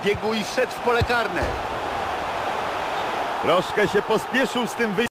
biegł i szedł w pole karne. Troszkę się pospieszył z tym wyjściem.